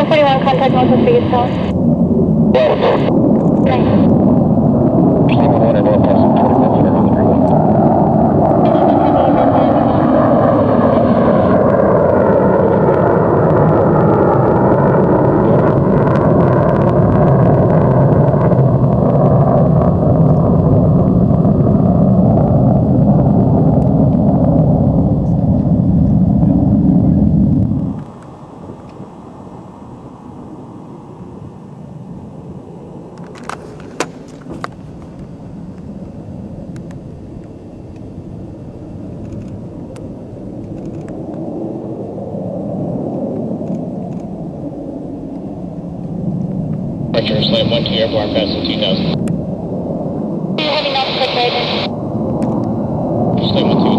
141, contact northwest biggest tower. Nice. Slam 1 to airborne, passing 2000. Heavy north, quick right. Slam 1 2.